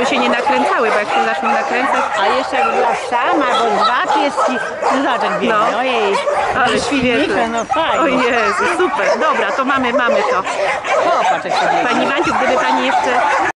żeby się nie nakręcały, bo jak się zaczną nakręcać... A jeszcze jakby była sama, bo dwa pieski, no zobacz jak biegnie, No. ojej. Ale Świnnika, świetne. no fajnie. O Jezu, super. Dobra, to mamy to. Popatrz jak się biegnie. Pani Wanciu, gdyby Pani jeszcze